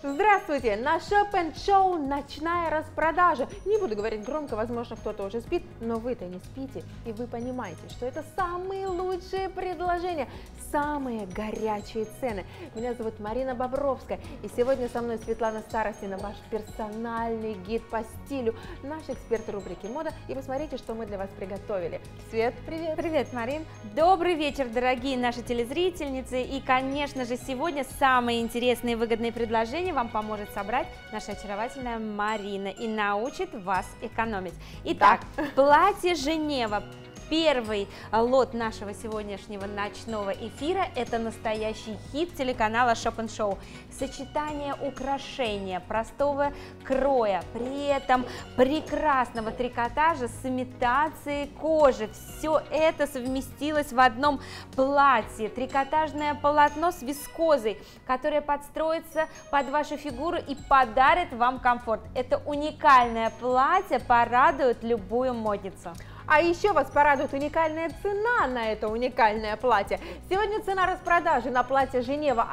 Здравствуйте! На Shop&Show ночная распродажа. Не буду говорить громко, возможно, кто-то уже спит, но вы-то не спите, и вы понимаете, что это самые лучшие предложения, самые горячие цены. Меня зовут Марина Бобровская, и сегодня со мной Светлана Старостина, ваш персональный гид по стилю, наш эксперт рубрики «Мода». И посмотрите, что мы для вас приготовили. Свет, привет! Привет, Марин! Добрый вечер, дорогие наши телезрительницы! И, конечно же, сегодня самые интересные и выгодные предложения вам поможет собрать наша очаровательная Марина и научит вас экономить. Итак, платье Женева. Первый лот нашего сегодняшнего ночного эфира – это настоящий хит телеканала Shop&Show. Сочетание украшения, простого кроя, при этом прекрасного трикотажа с имитацией кожи. Все это совместилось в одном платье. Трикотажное полотно с вискозой, которое подстроится под вашу фигуру и подарит вам комфорт. Это уникальное платье порадует любую модницу. А еще вас порадует уникальная цена на это уникальное платье. Сегодня цена распродажи на платье Женева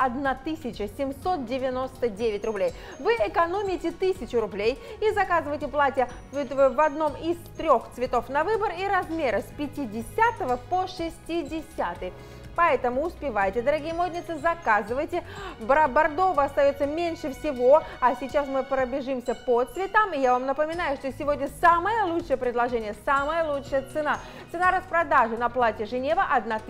1799 рублей. Вы экономите 1000 рублей и заказываете платье в одном из 3 цветов на выбор и размера с 50 по 60. Поэтому успевайте, дорогие модницы, заказывайте. Бордового остается меньше всего, а сейчас мы пробежимся по цветам. И я вам напоминаю, что сегодня самое лучшее предложение, самая лучшая цена. Цена распродажи на платье Женева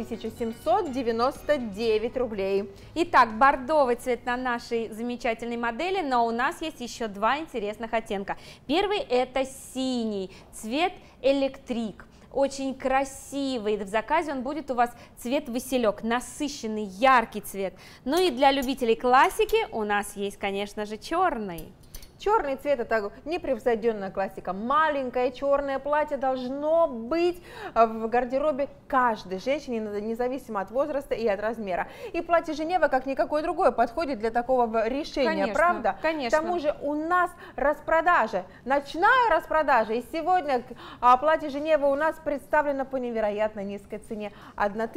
1799 рублей. Итак, бордовый цвет на нашей замечательной модели, но у нас есть еще два интересных оттенка. Первый – это синий, цвет электрик. Очень красивый, в заказе он будет у вас цвет василек, насыщенный, яркий цвет. Ну и для любителей классики у нас есть, конечно же, черный. Черный цвет – это непревзойденная классика. Маленькое черное платье должно быть в гардеробе каждой женщине, независимо от возраста и от размера. И платье Женева, как никакое другое, подходит для такого решения, конечно, правда? Конечно. К тому же у нас распродажа, ночная распродажа. И сегодня платье Женева у нас представлено по невероятно низкой цене –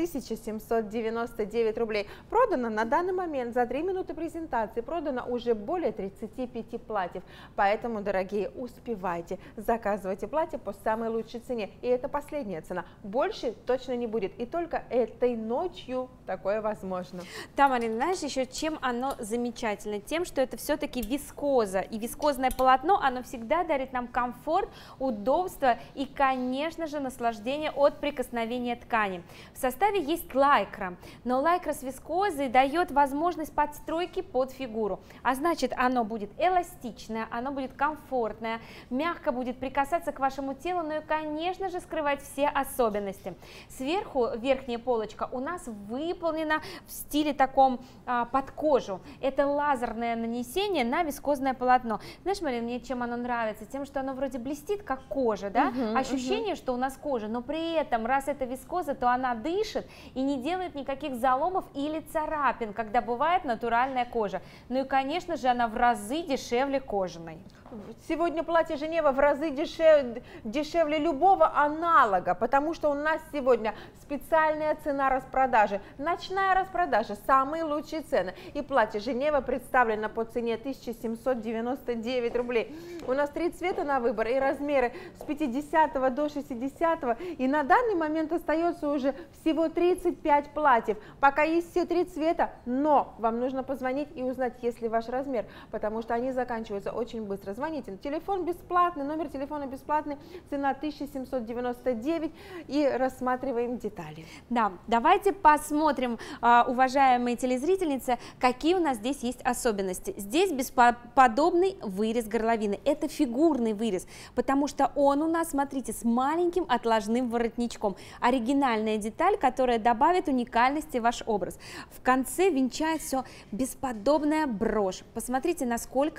1799 рублей. Продано на данный момент за 3 минуты презентации, продано уже более 35 платьев. Поэтому, дорогие, успевайте, заказывайте платье по самой лучшей цене. И это последняя цена. Больше точно не будет. И только этой ночью такое возможно. Да, Марина, знаешь, еще чем оно замечательно? Тем, что это все-таки вискоза. И вискозное полотно, оно всегда дарит нам комфорт, удобство и, конечно же, наслаждение от прикосновения ткани. В составе есть лайкра, но лайкра с вискозой дает возможность подстройки под фигуру. А значит, оно будет эластичное, оно будет комфортное, мягко будет прикасаться к вашему телу, но и, конечно же, скрывать все особенности. Сверху верхняя полочка у нас выполнена в стиле таком под кожу. Это лазерное нанесение на вискозное полотно. Знаешь, Марина, мне чем оно нравится? Тем, что оно вроде блестит, как кожа, да? Ощущение, что у нас кожа, но при этом, раз это вискоза, то она дышит и не делает никаких заломов или царапин, когда бывает натуральная кожа. Ну и, конечно же, она в разы дешевле кожаной. Сегодня платье Женева в разы дешевле любого аналога, потому что у нас сегодня специальная цена распродажи, ночная распродажа, самые лучшие цены. И платье Женева представлено по цене 1799 рублей. У нас 3 цвета на выбор и размеры с 50 до 60, и на данный момент остается уже всего 35 платьев. Пока есть все 3 цвета, но вам нужно позвонить и узнать, есть ли ваш размер, потому что они заканчиваются очень быстро. Звоните, телефон бесплатный, номер телефона бесплатный, цена 1799, и рассматриваем детали. Да, давайте посмотрим, уважаемые телезрительницы, какие у нас здесь есть особенности. Здесь бесподобный вырез горловины, это фигурный вырез, потому что он у нас, смотрите, с маленьким отложным воротничком. Оригинальная деталь, которая добавит уникальности в ваш образ. В конце венчает все бесподобная брошь. Посмотрите, насколько роскошно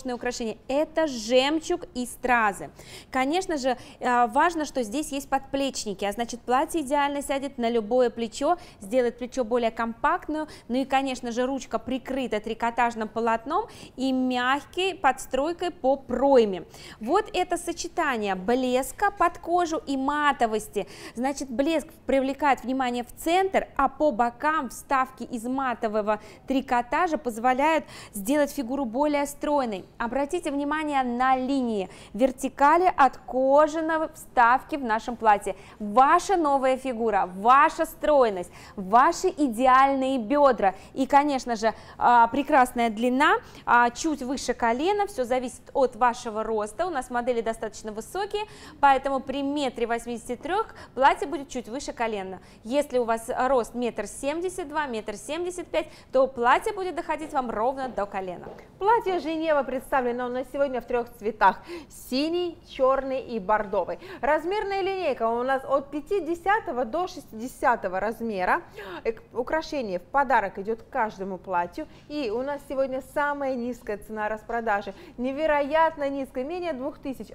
роскошное украшение. Это жемчуг и стразы. Конечно же, важно, что здесь есть подплечники, а значит, платье идеально сядет на любое плечо, сделает плечо более компактную, ну и, конечно же, ручка прикрыта трикотажным полотном и мягкой подстройкой по пройме. Вот это сочетание блеска под кожу и матовости. Значит, блеск привлекает внимание в центр, а по бокам вставки из матового трикотажа позволяют сделать фигуру более стройной. Обратите внимание на линии вертикали от кожаной вставки в нашем платье. Ваша новая фигура, ваша стройность, ваши идеальные бедра и, конечно же, прекрасная длина, чуть выше колена. Все зависит от вашего роста. У нас модели достаточно высокие, поэтому при 1,83 м платье будет чуть выше колена. Если у вас рост 1,72 м, 1,75 м, то платье будет доходить вам ровно до колена. Платье Женева представлено у нас сегодня в 3 цветах: синий, черный и бордовый. Размерная линейка у нас от 50 до 60 размера. Украшение в подарок идет каждому платью. И у нас сегодня самая низкая цена распродажи. Невероятно низкая, менее 2000,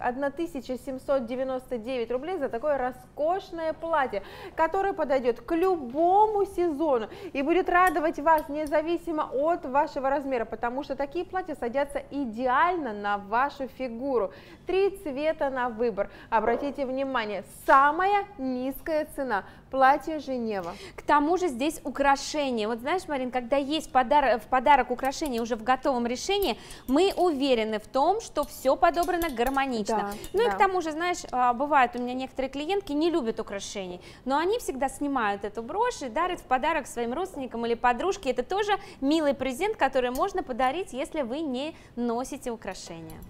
1799 рублей за такое роскошное платье, которое подойдет к любому сезону и будет радовать вас независимо от вашего размера, потому что такие платья садятся идеально на вашу фигуру. 3 цвета на выбор. Обратите внимание, самая низкая цена платье Женева. К тому же здесь украшения. Вот знаешь, Марин, когда есть в подарок украшения уже в готовом решении, мы уверены в том, что все подобрано гармонично. Да, ну да. И к тому же, знаешь, бывает у меня некоторые клиентки не любят украшений, но они всегда снимают эту брошь и дарят в подарок своим родственникам или подружке. Это тоже милый презент, который можно подарить, если вы не носите украшения.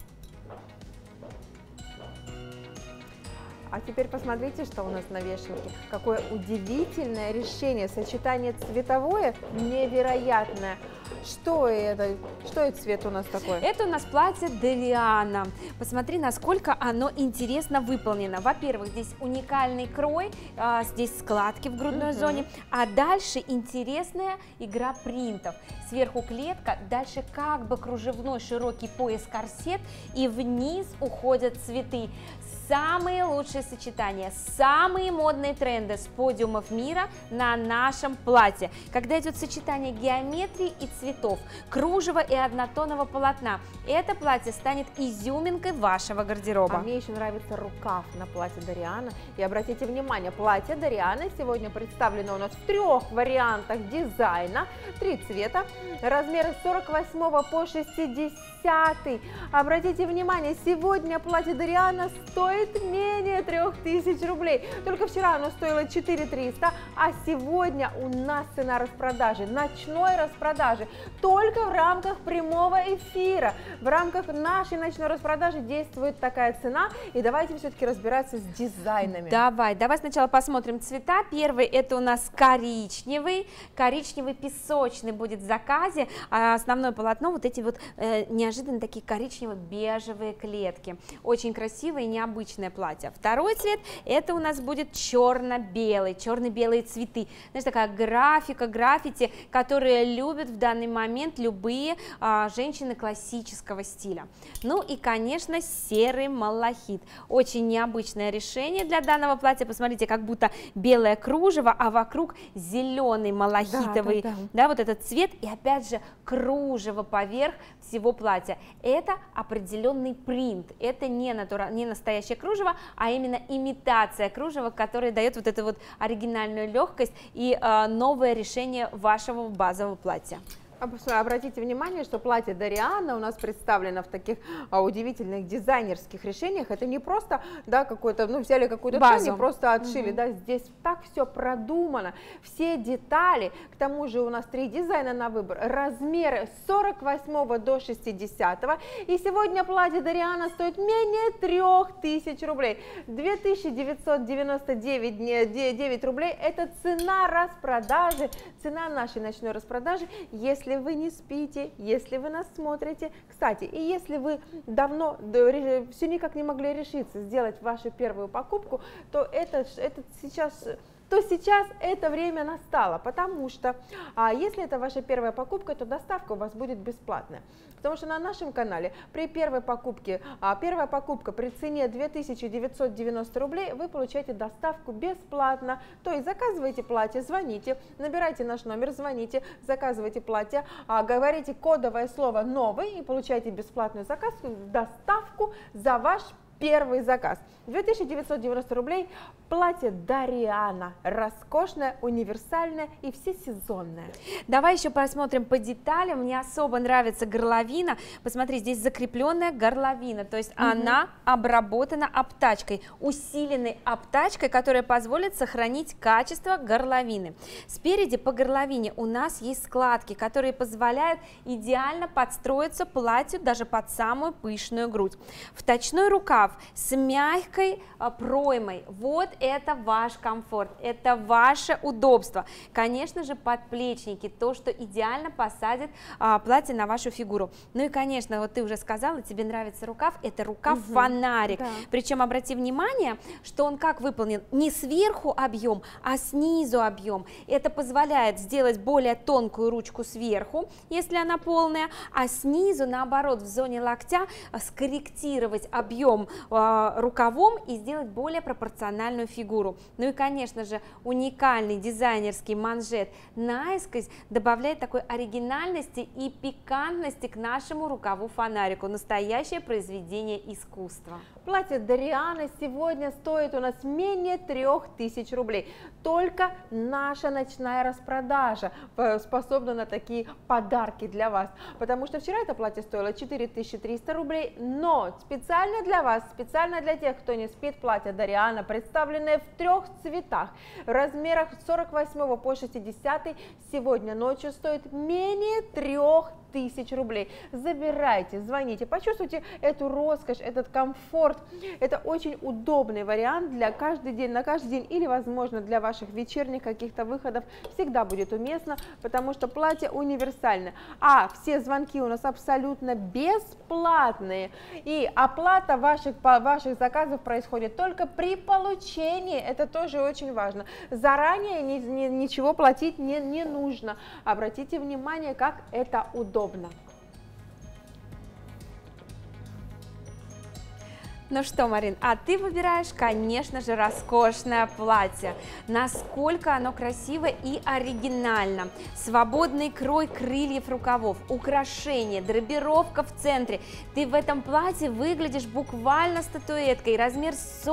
А теперь посмотрите, что у нас на вешалке. Какое удивительное решение. Сочетание цветовое невероятное. Что это? Что это цвет у нас такой? Это у нас платье Дариана. Посмотри, насколько оно интересно выполнено. Во-первых, здесь уникальный крой, здесь складки в грудной зоне, а дальше интересная игра принтов. Сверху клетка, дальше как бы кружевной широкий пояс-корсет, и вниз уходят цветы. Самые лучшие сочетания, самые модные тренды с подиумов мира на нашем платье. Когда идет сочетание геометрии и цветов, кружева и однотонного полотна, это платье станет изюминкой вашего гардероба. А мне еще нравится рукав на платье Дариана. И обратите внимание, платье Дариана сегодня представлено у нас в 3 вариантах дизайна, 3 цвета, размеры с 48 по 60. Обратите внимание, сегодня платье Дариана стоит менее 3000 рублей. Только вчера оно стоило 4300, а сегодня у нас цена распродажи, ночной распродажи, только в рамках прямого эфира. В рамках нашей ночной распродажи действует такая цена. И давайте все-таки разбираться с дизайнами. Давай сначала посмотрим цвета. Первый это у нас коричневый песочный будет в заказе. А основное полотно вот эти вот неожиданно такие коричнево-бежевые клетки. Очень красивое и необычное платье. Второй цвет это у нас будет черно-белые цветы. Знаешь, такая графика, граффити, которые любят в данный момент любые женщины классического стиля. Ну и, конечно, серый малахит. Очень необычное решение для данного платья. Посмотрите, как будто белое кружево, а вокруг зеленый малахитовый, да, вот этот цвет, и опять же кружево поверх всего платья. Это определенный принт, это не настоящее кружево, а именно имитация кружева, которая дает вот эту вот оригинальную легкость и новое решение вашего базового платья. Обратите внимание, что платье Дариана у нас представлено в таких удивительных дизайнерских решениях. Это не просто, да, какой-то, ну, взяли какую-то ткань и просто отшили, да, здесь так все продумано, все детали. К тому же у нас 3 дизайна на выбор, размеры с 48 до 60. И сегодня платье Дариана стоит менее 3000 рублей. 2999 рублей – это цена распродажи, цена нашей ночной распродажи. Если вы не спите, если вы нас смотрите, кстати, и если вы давно все никак не могли решиться сделать вашу первую покупку, то это сейчас то сейчас это время настало, потому что если это ваша первая покупка, то доставка у вас будет бесплатная. Потому что на нашем канале при первой покупке, первая покупка при цене 2990 рублей, вы получаете доставку бесплатно. То есть заказываете платье, звоните, набирайте наш номер, звоните, заказывайте платье, говорите кодовое слово «новый» и получаете бесплатную доставку за ваш первый заказ. 2990 рублей, платье Дариана, роскошное, универсальное и всесезонное. Давай еще посмотрим по деталям. Мне особо нравится горловина. Посмотри, здесь закрепленная горловина, то есть она обработана обтачкой, усиленной обтачкой, которая позволит сохранить качество горловины. Спереди по горловине у нас есть складки, которые позволяют идеально подстроиться платью даже под самую пышную грудь. Вточной рукав с мягкой проймой. Вот это ваш комфорт, это ваше удобство. Конечно же, подплечники, то, что идеально посадит платье на вашу фигуру. Ну и, конечно, вот ты уже сказала, тебе нравится рукав, это рукав-фонарик. Да. Причем обрати внимание, что он как выполнен, не сверху объем, а снизу объем. Это позволяет сделать более тонкую ручку сверху, если она полная, а снизу, наоборот, в зоне локтя скорректировать объем рукавом и сделать более пропорциональную фигуру. Ну и, конечно же, уникальный дизайнерский манжет наискось добавляет такой оригинальности и пикантности к нашему рукаву-фонарику. Настоящее произведение искусства. Платье Дариана сегодня стоит у нас менее 3000 рублей. Только наша ночная распродажа способна на такие подарки для вас. Потому что вчера это платье стоило 4300 рублей, но специально для вас, специально для тех, кто не спит, платье Дариана, представленное в 3 цветах, в размерах с 48 по 60, сегодня ночью стоит менее 3000 рублей. Забирайте, звоните, почувствуйте эту роскошь, этот комфорт. Это очень удобный вариант для каждый день, на каждый день или, возможно, для ваших вечерних каких-то выходов. Всегда будет уместно, потому что платье универсальное. А все звонки у нас абсолютно бесплатные. И оплата ваших заказов происходит только при получении. Это тоже очень важно. Заранее ничего платить не нужно. Обратите внимание, как это удобно. Ну что, Марин, а ты выбираешь, конечно же, роскошное платье. Насколько оно красиво и оригинально. Свободный крой крыльев рукавов, украшения, драпировка в центре. Ты в этом платье выглядишь буквально статуэткой. Размер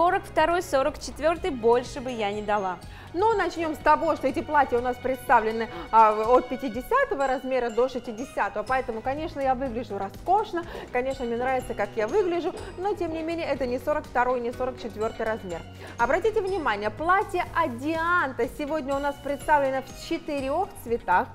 42-44 больше бы я не дала. Но начнем с того, что эти платья у нас представлены от 50 размера до 60, поэтому, конечно, я выгляжу роскошно, конечно, мне нравится, как я выгляжу, но, тем не менее, это не 42, не 44 размер. Обратите внимание, платье Адианта сегодня у нас представлено в 4 цветах.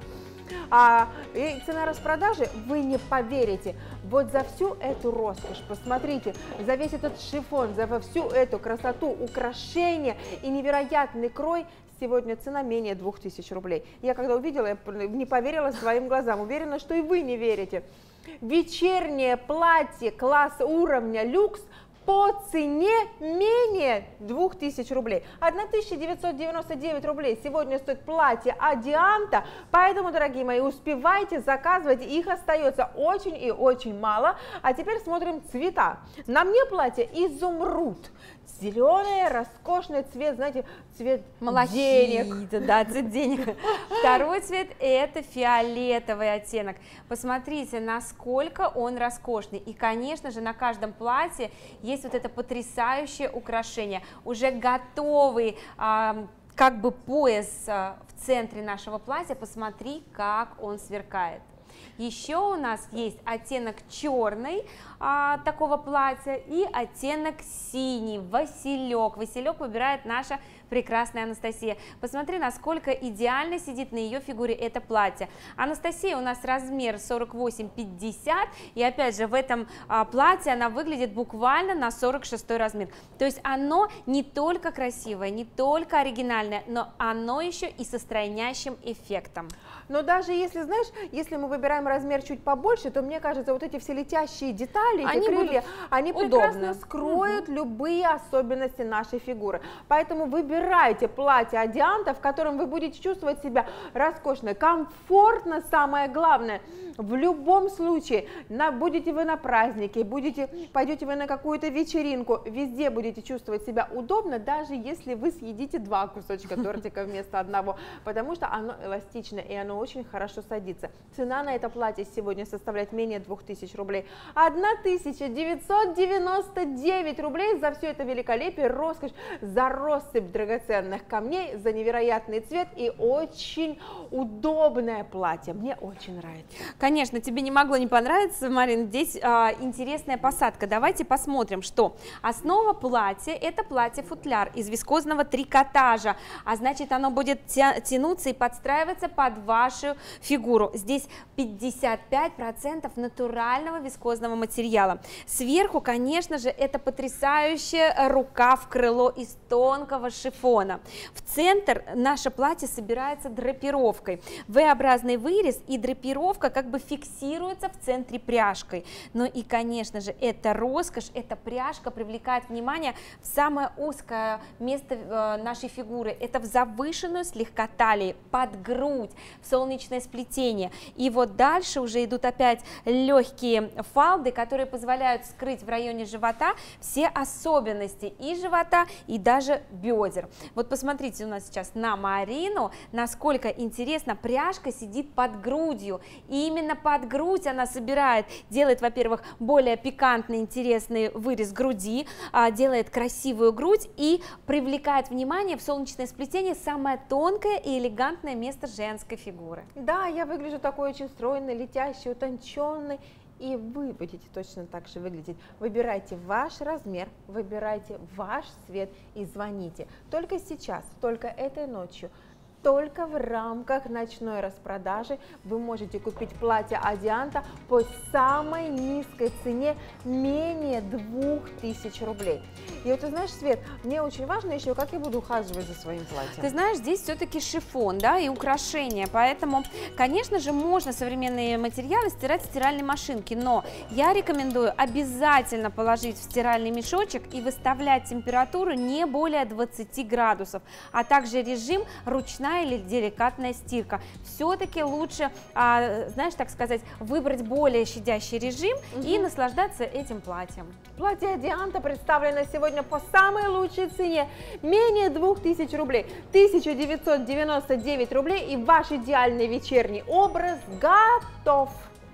И цена распродажи, вы не поверите, вот за всю эту роскошь, посмотрите, за весь этот шифон, за всю эту красоту, украшения и невероятный крой, сегодня цена менее 2000 рублей. Я когда увидела, я не поверила своим глазам, уверена, что и вы не верите. Вечернее платье класса уровня люкс по цене менее 2000 рублей. 1999 рублей сегодня стоит платье Адианта, поэтому, дорогие мои, успевайте заказывать, их остается очень и очень мало. А теперь смотрим цвета. На мне платье изумруд. Зеленый, роскошный цвет, знаете, цвет денег. Да, цвет денег. Второй цвет – это фиолетовый оттенок. Посмотрите, насколько он роскошный. И, конечно же, на каждом платье есть вот это потрясающее украшение. Уже готовый как бы пояс в центре нашего платья. Посмотри, как он сверкает. Еще у нас есть оттенок черный такого платья и оттенок синий, Василек. Василек выбирает наша прекрасная Анастасия. Посмотри, насколько идеально сидит на ее фигуре это платье. Анастасия у нас размер 48-50, и опять же в этом платье она выглядит буквально на 46 размер. То есть оно не только красивое, не только оригинальное, но оно еще и со стройнящим эффектом. Но даже если, знаешь, если мы выбираем размер чуть побольше, то мне кажется, вот эти все летящие детали, эти крылья, они прекрасно скроют любые особенности нашей фигуры. Поэтому выбирайте платье Адианта, в котором вы будете чувствовать себя роскошно, комфортно, самое главное. В любом случае, будете вы на празднике, пойдете вы на какую-то вечеринку, везде будете чувствовать себя удобно, даже если вы съедите 2 кусочка тортика вместо одного, потому что оно эластичное и оно очень хорошо садится. Цена на это платье сегодня составляет менее 2000 рублей. 1999 рублей за все это великолепие, роскошь, за россыпь драгоценных камней, за невероятный цвет и очень удобное платье. Мне очень нравится. Конечно, тебе не могло не понравиться, Марин, здесь интересная посадка. Давайте посмотрим, что основа платья – это платье-футляр из вискозного трикотажа, а значит, оно будет тянуться и подстраиваться под вашу фигуру. Здесь 55% натурального вискозного материала. Сверху, конечно же, это потрясающая рукав-крыло из тонкого шифона. В центр наше платье собирается драпировкой. V-образный вырез и драпировка как бы фиксируется в центре пряжкой. Ну и, конечно же, это роскошь, эта пряжка привлекает внимание в самое узкое место нашей фигуры. Это в завышенную слегка талии, под грудь, в солнечное сплетение. И вот дальше уже идут опять легкие фалды, которые позволяют скрыть в районе живота все особенности и живота, и даже бедер. Вот посмотрите у нас сейчас на Марину, насколько интересно пряжка сидит под грудью. И именно под грудь она собирает, делает, во-первых, более пикантный, интересный вырез груди, делает красивую грудь и привлекает внимание в солнечное сплетение, самое тонкое и элегантное место женской фигуры. Да, я выгляжу такой очень стройной, летящей, утонченной. И вы будете точно так же выглядеть. Выбирайте ваш размер, выбирайте ваш цвет и звоните. Только сейчас, только этой ночью, только в рамках ночной распродажи вы можете купить платье Адианта по самой низкой цене, менее 2000 рублей. И вот ты знаешь, Свет, мне очень важно еще, как я буду ухаживать за своим платьем. Ты знаешь, здесь все-таки шифон, да, и украшения, поэтому, конечно же, можно современные материалы стирать в стиральной машинке, но я рекомендую обязательно положить в стиральный мешочек и выставлять температуру не более 20 градусов, а также режим ручная или деликатная стирка. Все-таки лучше, знаешь, так сказать, выбрать более щадящий режим и наслаждаться этим платьем. Платье Адианта представлено сегодня по самой лучшей цене, менее 2000 рублей, 1999 рублей, и ваш идеальный вечерний образ готов.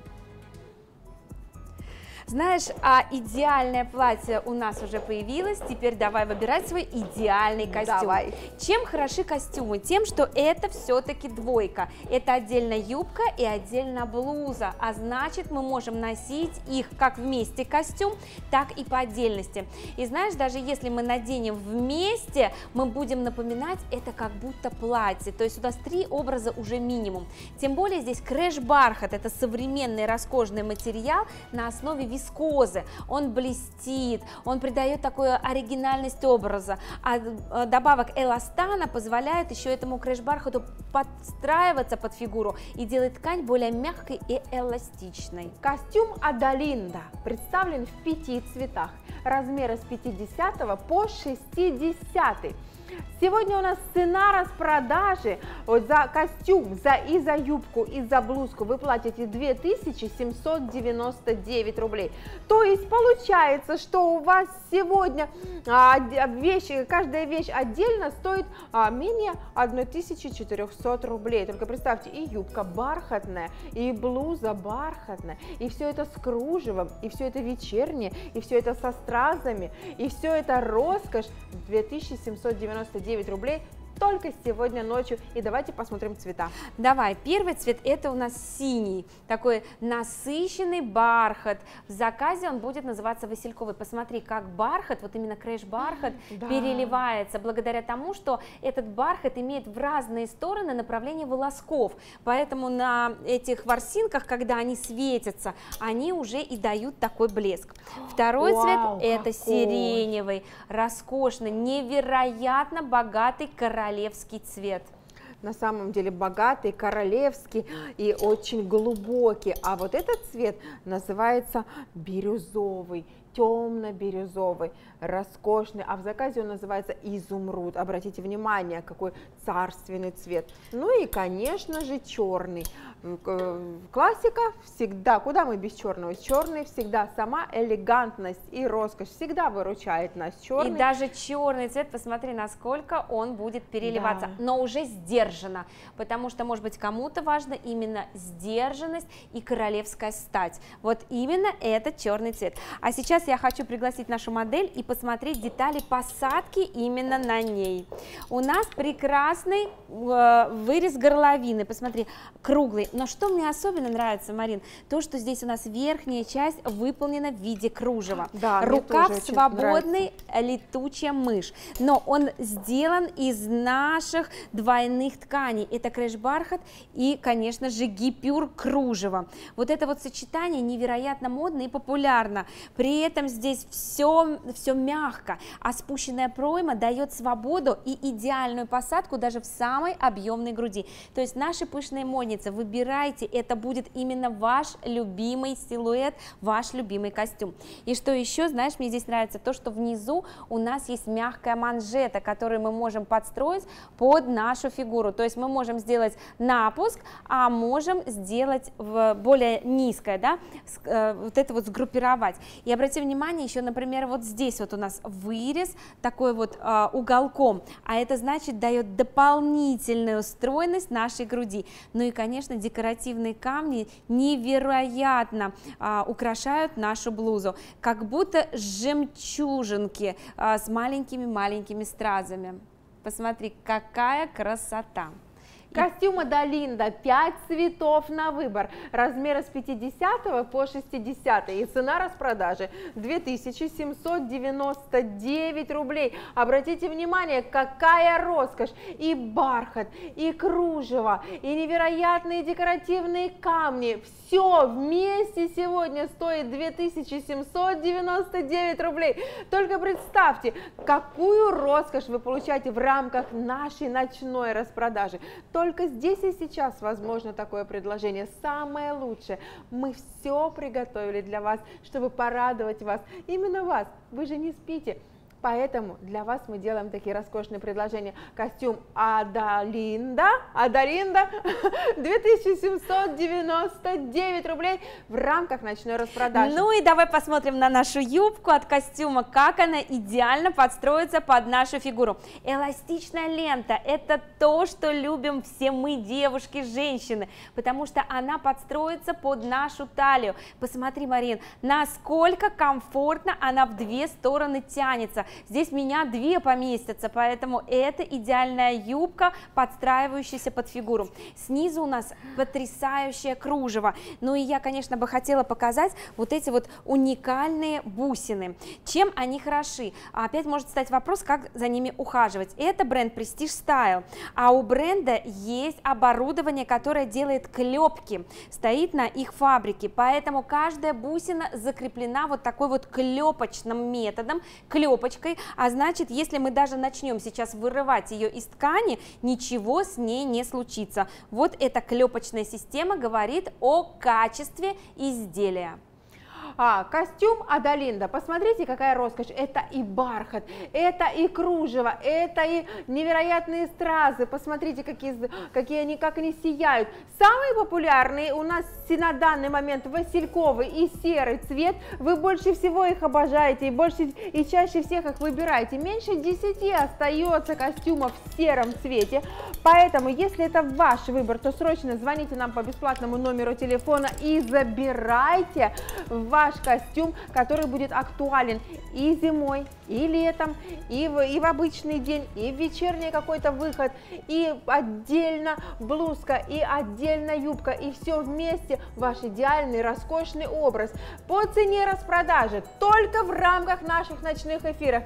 Знаешь, идеальное платье у нас уже появилось, теперь давай выбирать свой идеальный костюм. Давай. Чем хороши костюмы? Тем, что это все-таки двойка. Это отдельно юбка и отдельно блуза, а значит, мы можем носить их как вместе костюм, так и по отдельности. И знаешь, даже если мы наденем вместе, мы будем напоминать это как будто платье, то есть у нас 3 образа уже минимум. Тем более здесь крэш-бархат, это современный роскошный материал на основе вискозы, он блестит, он придает такую оригинальность образа, а добавок эластана позволяет еще этому крэш-бархату подстраиваться под фигуру и делает ткань более мягкой и эластичной. Костюм Адалинда представлен в 5 цветах, размеры с 50 по 60. Сегодня у нас цена распродажи вот за костюм, и за юбку, и за блузку вы платите 2799 рублей. То есть получается, что у вас сегодня каждая вещь отдельно стоит менее 1400 рублей. Только представьте, и юбка бархатная, и блуза бархатная, и все это с кружевом, и все это вечернее, и все это со стразами, и все это роскошь. 2799 рублей только сегодня ночью. И давайте посмотрим цвета. Давай, первый цвет это у нас синий, такой насыщенный бархат. В заказе он будет называться васильковый. Посмотри, как бархат, вот именно крэш-бархат переливается благодаря тому, что этот бархат имеет в разные стороны направление волосков. Поэтому на этих ворсинках, когда они светятся, они уже и дают такой блеск. Второй цвет это сиреневый, роскошный, невероятно богатый королевский цвет. на самом деле богатый, королевский и очень глубокий. А вот этот цвет называется бирюзовый, темно-бирюзовый, роскошный, а в заказе он называется изумруд. Обратите внимание, какой царственный цвет. Ну и, конечно же, черный. Классика всегда, куда мы без черного? Черный всегда, сама элегантность и роскошь всегда выручает нас. Черный. И даже черный цвет, посмотри, насколько он будет переливаться, да. Но уже сдержанно, потому что, может быть, кому-то важно именно сдержанность и королевская стать. Вот именно этот черный цвет. А сейчас я хочу пригласить нашу модель и посмотреть детали посадки именно на ней. У нас прекрасный вырез горловины, посмотри, круглый. Но что мне особенно нравится, Марин, то, что здесь у нас верхняя часть выполнена в виде кружева. Да, рукав свободный, летучая мышь, но он сделан из наших двойных тканей. Это крэш-бархат и, конечно же, гипюр кружево. Вот это вот сочетание невероятно модно и популярно. При этом здесь все мягко, а спущенная пройма дает свободу и идеальную посадку даже в самой объемной груди. То есть наши пышные модницы, выбирайте, это будет именно ваш любимый силуэт, ваш любимый костюм. И что еще, знаешь, мне здесь нравится то, что внизу у нас есть мягкая манжета, которую мы можем подстроить под нашу фигуру. То есть мы можем сделать напуск, а можем сделать более низкое, да, вот это вот сгруппировать. И обратите внимание, еще, например, вот здесь вот у нас вырез такой вот уголком, а это значит дает дополнительную стройность нашей груди. Ну и, конечно, декоративные камни невероятно украшают нашу блузу, как будто жемчужинки с маленькими-маленькими стразами. Посмотри, какая красота! Костюмы Далинда 5 цветов на выбор, размеры с 50 по 60, и цена распродажи 2799 рублей. Обратите внимание, какая роскошь, и бархат, и кружево, и невероятные декоративные камни, все вместе сегодня стоит 2799 рублей. Только представьте, какую роскошь вы получаете в рамках нашей ночной распродажи. Только здесь и сейчас возможно такое предложение, самое лучшее. Мы все приготовили для вас, чтобы порадовать вас, именно вас, вы же не спите. Поэтому для вас мы делаем такие роскошные предложения. Костюм Адалинда 2799 рублей в рамках ночной распродажи. Ну и давай посмотрим на нашу юбку от костюма, как она идеально подстроится под нашу фигуру. Эластичная лента – это то, что любим все мы, девушки, женщины, потому что она подстроится под нашу талию. Посмотри, Марин, насколько комфортно она в две стороны тянется. Здесь меня две поместятся, поэтому это идеальная юбка, подстраивающаяся под фигуру. Снизу у нас потрясающее кружево. Ну и я, конечно, бы хотела показать вот эти вот уникальные бусины. Чем они хороши? Опять может стать вопрос, как за ними ухаживать. Это бренд Prestige Style, а у бренда есть оборудование, которое делает клепки, стоит на их фабрике, поэтому каждая бусина закреплена вот такой вот клепочным методом, клепочкой. А значит, если мы даже начнем сейчас вырывать ее из ткани, ничего с ней не случится. Вот эта клепочная система говорит о качестве изделия. Костюм Адалинда, посмотрите, какая роскошь, это и бархат, это и кружево, это и невероятные стразы, посмотрите, какие они, как они сияют. Самые популярные у нас на данный момент васильковый и серый цвет, вы больше всего их обожаете и чаще всех их выбираете. Меньше 10 остается костюмов в сером цвете, поэтому, если это ваш выбор, то срочно звоните нам по бесплатному номеру телефона и забирайте ваш костюм, который будет актуален и зимой, и летом, и в обычный день, и в вечерний какой-то выход, и отдельно блузка, и отдельно юбка, и все вместе ваш идеальный роскошный образ. По цене распродажи только в рамках наших ночных эфиров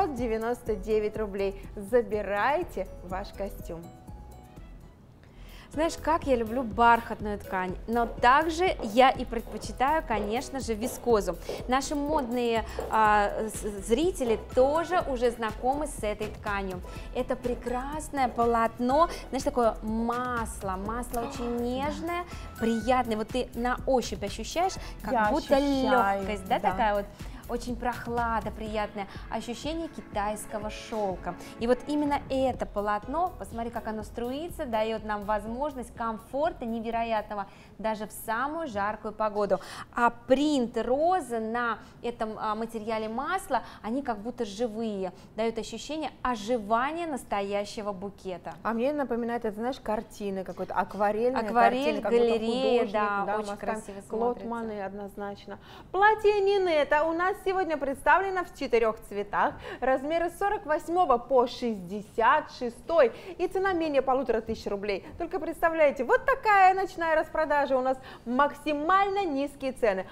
2799 рублей. Забирайте ваш костюм. Знаешь, как я люблю бархатную ткань, но также я и предпочитаю, конечно же, вискозу. Наши модные зрители тоже уже знакомы с этой тканью. Это прекрасное полотно, знаешь, такое масло очень нежное, приятное. Вот ты на ощупь ощущаешь, как будто легкость, да, такая вот. Очень прохлада, приятное ощущение китайского шелка. И вот именно это полотно, посмотри, как оно струится, дает нам возможность комфорта невероятного даже в самую жаркую погоду. А принт розы на этом материале масла, они как будто живые, дают ощущение оживания настоящего букета. А мне напоминает, это, знаешь, картины, какой-то акварель, галерея, да, очень красиво смотрится. Клод Моне однозначно. Платье Нинетта у нас сегодня представлено в 4 цветах, размеры с 48 по 66, и цена менее 1500 рублей. Только представляете, вот такая ночная распродажа, у нас максимально низкие цены,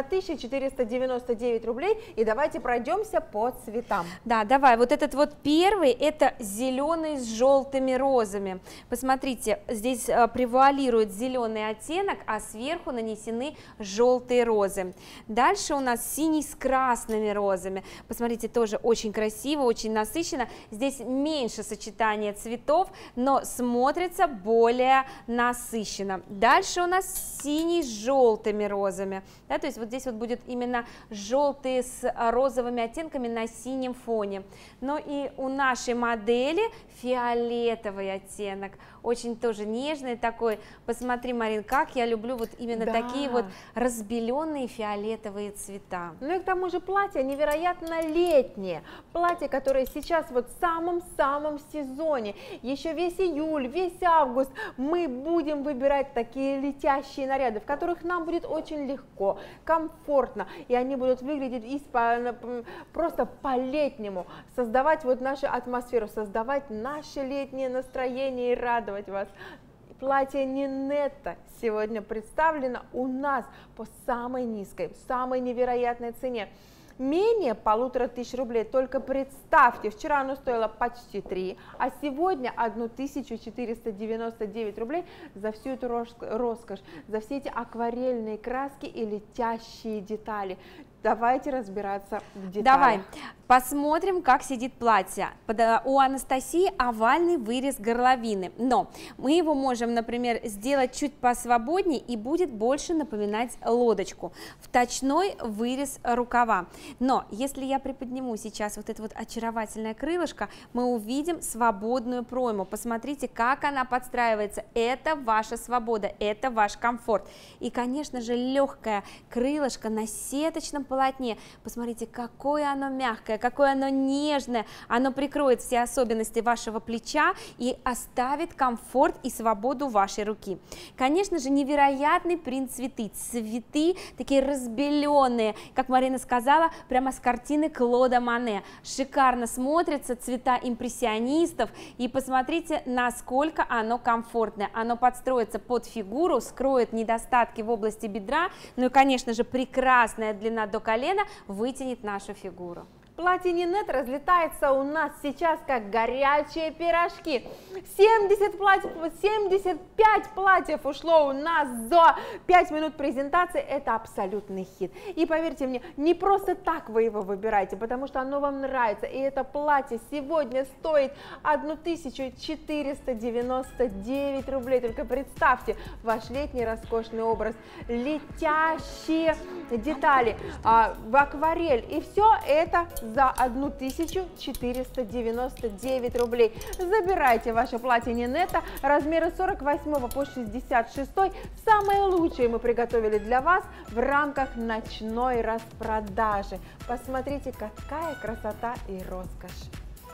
1499 рублей, и давайте пройдемся по цветам. Да, давай, вот этот вот первый, это зеленый с желтыми розами. Посмотрите, здесь превуалирует зеленый оттенок, а сверху нанесены желтые розы. Дальше у нас синий с красными розами. Посмотрите, тоже очень красиво, очень насыщенно. Здесь меньше сочетания цветов, но смотрится более насыщенно. Дальше у нас синий с желтыми розами. Да, то есть вот здесь вот будет именно желтые с розовыми оттенками на синем фоне. Но и у нашей модели фиолетовый оттенок, очень тоже нежный такой. Посмотри, Марин, как я люблю вот именно такие вот разбеленные фиолетовые цвета. Ну и к тому же платье невероятно летнее, платье, которое сейчас вот в самом-самом сезоне, еще весь июль, весь август мы будем выбирать такие летящие наряды, в которых нам будет очень легко, комфортно, и они будут выглядеть просто по-летнему, создавать вот нашу атмосферу, создавать наше летнее настроение и радовать вас. Платье Нинетта сегодня представлено у нас по самой низкой, самой невероятной цене. Менее 1500 рублей, только представьте, вчера оно стоило почти 3, а сегодня 1499 рублей за всю эту роскошь, за все эти акварельные краски и летящие детали. Давайте разбираться в деталях. Давай, посмотрим, как сидит платье. У Анастасии овальный вырез горловины, но мы его можем, например, сделать чуть посвободнее и будет больше напоминать лодочку. Вточной вырез рукава. Но если я приподниму сейчас вот это вот очаровательное крылышко, мы увидим свободную пройму. Посмотрите, как она подстраивается. Это ваша свобода, это ваш комфорт. И, конечно же, легкое крылышко на сеточном полотне. Посмотрите, какое оно мягкое, какое оно нежное. Оно прикроет все особенности вашего плеча и оставит комфорт и свободу вашей руки. Конечно же, невероятный принт цветы. Цветы такие разбеленные, как Марина сказала, прямо с картины Клода Моне. Шикарно смотрятся цвета импрессионистов. И посмотрите, насколько оно комфортное. Оно подстроится под фигуру, скроет недостатки в области бедра. Ну и, конечно же, прекрасная длина до колена вытянет нашу фигуру. Платье Нинетта разлетается у нас сейчас как горячие пирожки. 75 платьев ушло у нас за 5 минут презентации. Это абсолютный хит. И поверьте мне, не просто так вы его выбираете, потому что оно вам нравится. И это платье сегодня стоит 1499 рублей. Только представьте ваш летний роскошный образ. Летящие детали в акварель. И все это за 1499 рублей. Забирайте ваше платье Нинетта, размеры 48 по 66. Самые лучшие мы приготовили для вас в рамках ночной распродажи. Посмотрите, какая красота и роскошь.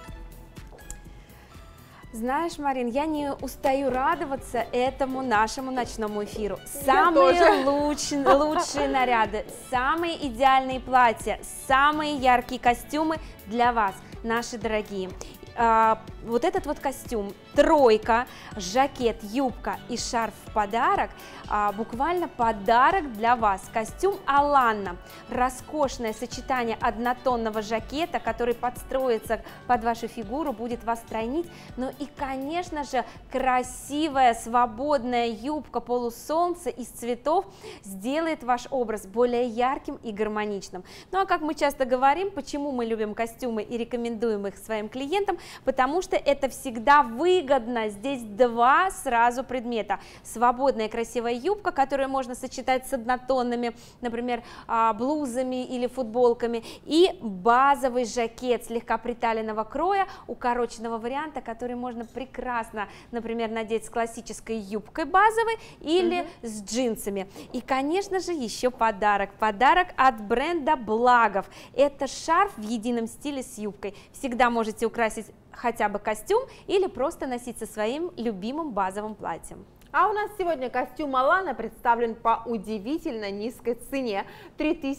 Знаешь, Марин, я не устаю радоваться этому нашему ночному эфиру. Самые лучшие наряды, самые идеальные платья, самые яркие костюмы для вас, наши дорогие. Вот этот вот костюм тройка, жакет, юбка и шарф в подарок, буквально подарок для вас. Костюм Аланна, роскошное сочетание однотонного жакета, который подстроится под вашу фигуру, будет вас стройнить, ну и, конечно же, красивая свободная юбка полусолнце из цветов сделает ваш образ более ярким и гармоничным. Ну а как мы часто говорим, почему мы любим костюмы и рекомендуем их своим клиентам, потому что это всегда выгодно. Здесь два сразу предмета: свободная красивая юбка, которую можно сочетать с однотонными, например, блузами или футболками, и базовый жакет слегка приталенного кроя, укороченного варианта, который можно прекрасно, например, надеть с классической юбкой базовой или с джинсами. И, конечно же, еще подарок от бренда Благов. Это шарф в едином стиле с юбкой. Всегда можете украсить хотя бы костюм или просто носить со своим любимым базовым платьем. А у нас сегодня костюм Алана представлен по удивительно низкой цене –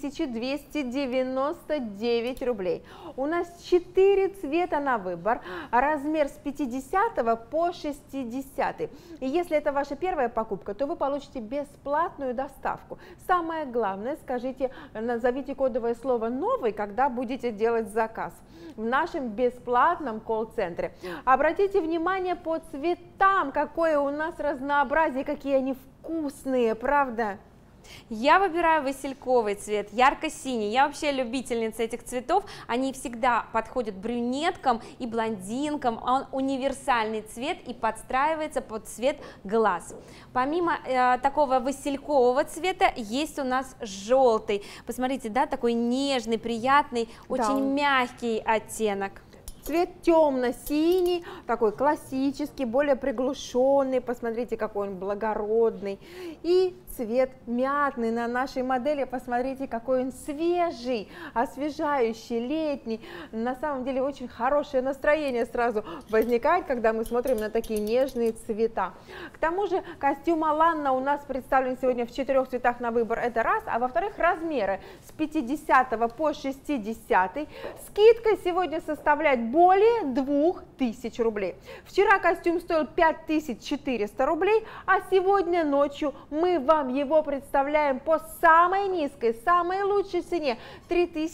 3299 рублей. У нас 4 цвета на выбор, размер с 50 по 60. И если это ваша первая покупка, то вы получите бесплатную доставку. Самое главное, назовите кодовое слово «новый», когда будете делать заказ в нашем бесплатном колл-центре. Обратите внимание по цветам, какое у нас разнообразие, какие они вкусные, правда? Я выбираю васильковый цвет, ярко-синий. Я вообще любительница этих цветов. Они всегда подходят брюнеткам и блондинкам. Он универсальный цвет и подстраивается под цвет глаз. Помимо такого василькового цвета есть у нас желтый. Посмотрите, да, такой нежный, приятный, очень мягкий оттенок. Цвет темно-синий, такой классический, более приглушенный, посмотрите, какой он благородный. И цвет мятный на нашей модели, посмотрите, какой он свежий, освежающий, летний. На самом деле очень хорошее настроение сразу возникает, когда мы смотрим на такие нежные цвета. К тому же костюм Аланна у нас представлен сегодня в 4 цветах на выбор, это раз, а во-вторых, размеры с 50 по 60. Скидка сегодня составляет более 2000 рублей. Вчера костюм стоил 5400 рублей, а сегодня ночью мы вам его представляем по самой низкой, самой лучшей цене –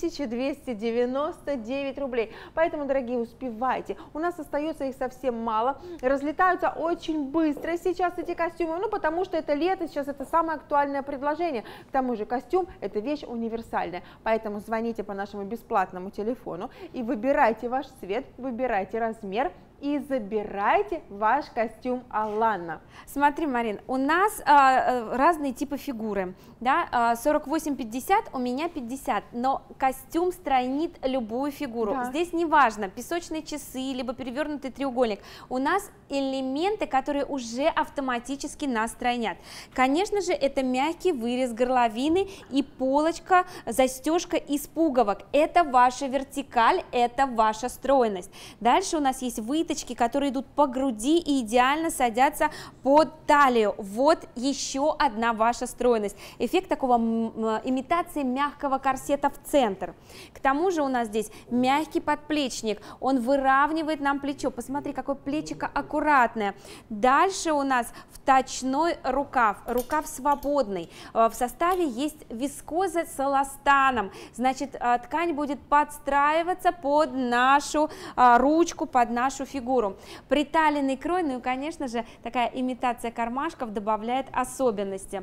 3299 рублей. Поэтому, дорогие, успевайте. У нас остается их совсем мало, разлетаются очень быстро сейчас эти костюмы, ну потому что это лето, сейчас это самое актуальное предложение. К тому же костюм – это вещь универсальная, поэтому звоните по нашему бесплатному телефону и выбирайте ваш цвет, выбирайте размер и забирайте ваш костюм Аланна. Смотри, Марин, у нас разные типы фигуры, да, 48-50, у меня 50, но костюм стройнит любую фигуру. Да. Здесь не важно, песочные часы, либо перевернутый треугольник, у нас элементы, которые уже автоматически нас стройнят. Конечно же, это мягкий вырез горловины и полочка, застежка из пуговок. Это ваша вертикаль, это ваша стройность. Дальше у нас есть выточки, которые идут по груди и идеально садятся под талию. Вот еще одна ваша стройность. Эффект такого имитации мягкого корсета в центр. К тому же у нас здесь мягкий подплечник, он выравнивает нам плечо. Посмотри, какое плечико аккуратное. Дальше у нас вточной рукав, рукав свободный. В составе есть вискоза с эластаном, значит, ткань будет подстраиваться под нашу ручку, под нашу фигуру. Приталенный крой, ну и, конечно же, такая имитация кармашков добавляет особенности.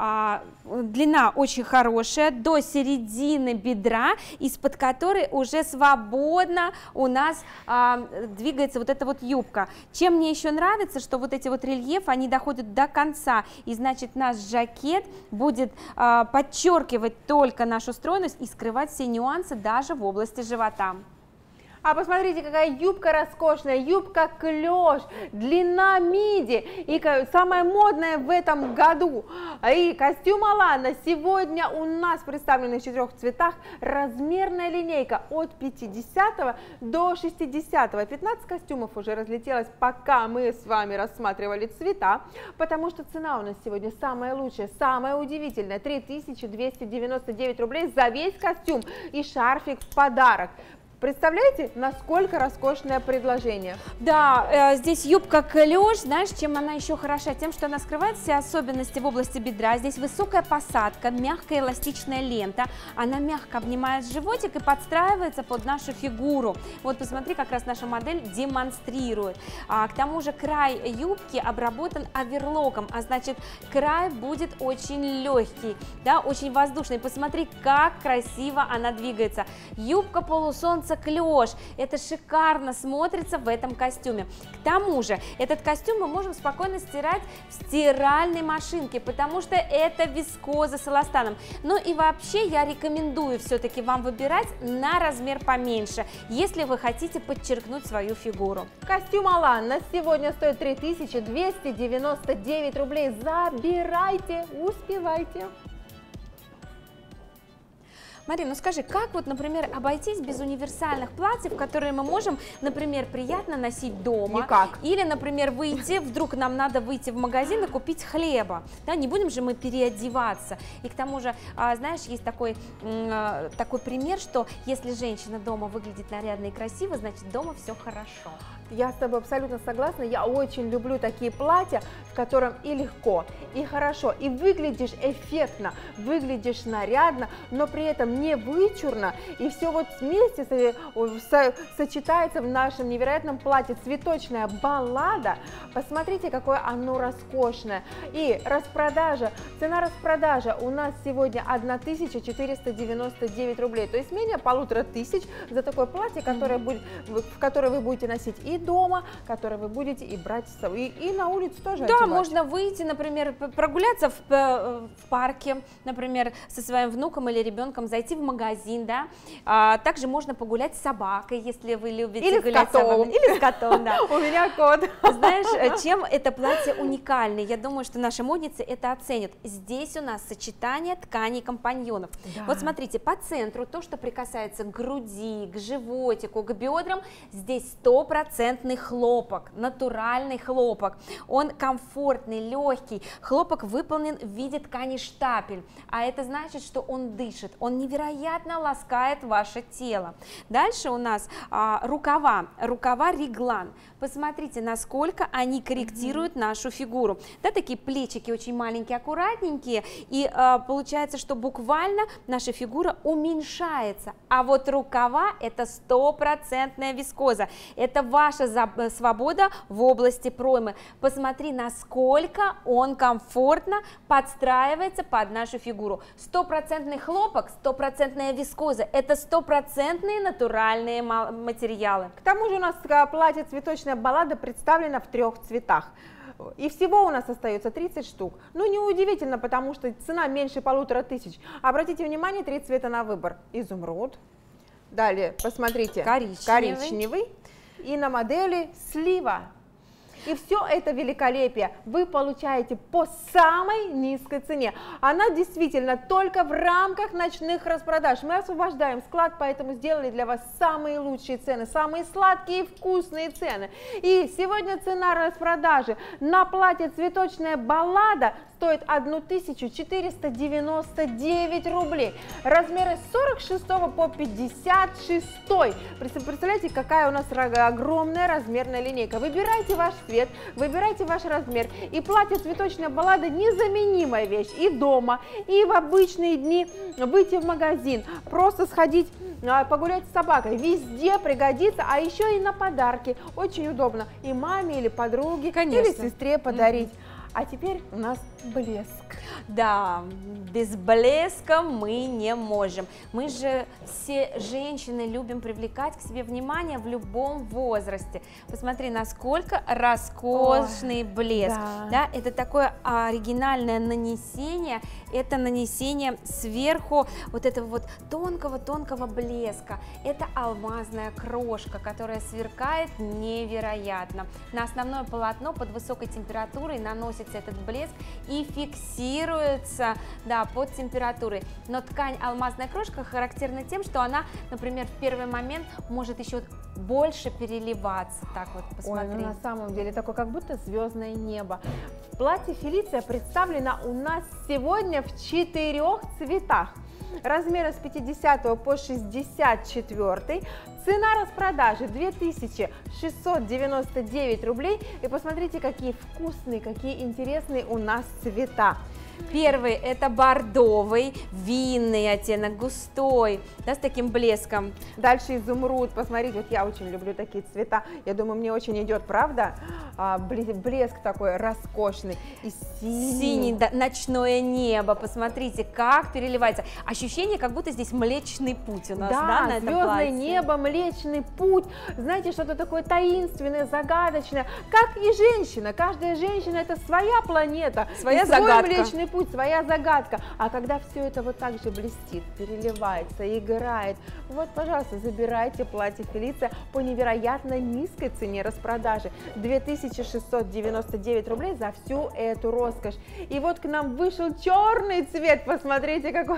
Длина очень хорошая, до середины бедра, из-под которой уже свободно у нас двигается вот эта вот юбка. Чем мне еще нравится, что вот эти вот рельефы, они доходят до конца, и значит наш жакет будет подчеркивать только нашу стройность и скрывать все нюансы даже в области живота. А посмотрите, какая юбка роскошная, юбка клеш, длина миди, и самая модная в этом году. И костюм Алана сегодня у нас представлен в 4 цветах, размерная линейка от 50 до 60. 15 костюмов уже разлетелось, пока мы с вами рассматривали цвета, потому что цена у нас сегодня самая лучшая, самая удивительная, 3299 рублей за весь костюм и шарфик в подарок. Представляете, насколько роскошное предложение? Да, здесь юбка клеш, знаешь, чем она еще хороша? Тем, что она скрывает все особенности в области бедра. Здесь высокая посадка, мягкая эластичная лента. Она мягко обнимает животик и подстраивается под нашу фигуру. Вот посмотри, как раз наша модель демонстрирует. К тому же край юбки обработан оверлоком, а значит край будет очень легкий, да, очень воздушный. Посмотри, как красиво она двигается. Юбка полусолнца клеш, это шикарно смотрится в этом костюме. К тому же этот костюм мы можем спокойно стирать в стиральной машинке, потому что это вискоза с эластаном. Ну и вообще я рекомендую все-таки вам выбирать на размер поменьше, если вы хотите подчеркнуть свою фигуру. Костюм Алан на сегодня стоит 3299 рублей. Забирайте, успевайте. Марина, ну скажи, как вот, например, обойтись без универсальных платьев, которые мы можем, например, приятно носить дома? Никак. Или, например, выйти, вдруг нам надо выйти в магазин и купить хлеба, да, не будем же мы переодеваться. И к тому же, знаешь, есть такой пример, что если женщина дома выглядит нарядно и красиво, значит дома все хорошо. Я с тобой абсолютно согласна, я очень люблю такие платья, в котором и легко, и хорошо, и выглядишь эффектно, выглядишь нарядно, но при этом не вычурно, и все вот вместе сочетается в нашем невероятном платье. Цветочная баллада, посмотрите, какое оно роскошное. И распродажа, цена распродажи у нас сегодня 1499 рублей, то есть менее 1500 за такое платье, которое в которое вы будете носить и дома, который вы будете и брать с собой, и на улицу тоже Да, одевать. можно выйти, например, прогуляться в парке, например, со своим внуком или ребенком, зайти в магазин, да. Также можно погулять с собакой, если вы любите или гулять с котом. Или с котом, да. У меня кот. Знаешь, чем это платье уникальное? Я думаю, что наши модницы это оценят. Здесь у нас сочетание тканей компаньонов. Да. Вот смотрите, по центру то, что прикасается к груди, к животику, к бедрам, здесь 100% хлопок, натуральный хлопок. Он комфортный, легкий. Хлопок выполнен в виде ткани штапель, а это значит, что он дышит, он невероятно ласкает ваше тело. Дальше у нас рукава реглан. Посмотрите, насколько они корректируют нашу фигуру. Да, такие плечики очень маленькие, аккуратненькие, и получается, что буквально наша фигура уменьшается. А вот рукава это 100% вискоза. Это ваша свобода в области проймы. Посмотри, насколько он комфортно подстраивается под нашу фигуру. 100% хлопок, 100% вискоза. Это 100% натуральные материалы. К тому же у нас платье «Цветочная баллада» представлено в 3 цветах. И всего у нас остается 30 штук. Ну, неудивительно, потому что цена меньше 1500. Обратите внимание, 3 цвета на выбор. Изумруд. Далее, посмотрите, коричневый. И на модели слива. И все это великолепие вы получаете по самой низкой цене. Она действительно только в рамках ночных распродаж. Мы освобождаем склад, поэтому сделали для вас самые лучшие цены, самые сладкие и вкусные цены. И сегодня цена распродажи на платье «Цветочная баллада» стоит 1499 рублей. Размеры с 46 по 56. Представляете, какая у нас огромная размерная линейка. Выбирайте ваш цвет, выбирайте ваш размер. И платье «Цветочная баллада» незаменимая вещь и дома, и в обычные дни выйти в магазин, просто сходить погулять с собакой. Везде пригодится, а еще и на подарки. Очень удобно и маме, или подруге, или сестре подарить. А теперь у нас блеск. Да, без блеска мы не можем. Мы же все женщины любим привлекать к себе внимание в любом возрасте. Посмотри, насколько роскошный блеск. Да, это такое оригинальное нанесение. Это нанесение сверху вот этого вот тонкого-тонкого блеска. Это алмазная крошка, которая сверкает невероятно. На основное полотно под высокой температурой наносится этот блеск и фиксируется, да, под температурой. Но ткань алмазная крошка характерна тем, что она, например, в первый момент может еще больше переливаться. Так вот, посмотри. Ой, ну на самом деле такое, как будто звездное небо. Платье Фелиция представлено у нас сегодня в 4 цветах. Размеры с 50 по 64, Цена распродажи 2699 рублей. И посмотрите, какие вкусные, какие интересные у нас цвета. Первый это бордовый, винный оттенок, густой, да, с таким блеском. Дальше изумруд, посмотрите, вот я очень люблю такие цвета, я думаю, мне очень идет, правда? Блеск такой роскошный. И синий, да, ночное небо, посмотрите, как переливается. Ощущение, как будто здесь Млечный Путь у нас, да, на этом звездное платье. небо, Млечный Путь, знаете, что-то такое таинственное, загадочное, как и женщина, каждая женщина это своя планета, своя свой загадка. Млечный Путь, своя загадка, а когда все это вот так же блестит, переливается, играет, вот, пожалуйста, забирайте платье Фелиция по невероятно низкой цене распродажи, 2699 рублей за всю эту роскошь. И вот к нам вышел черный цвет, посмотрите, какой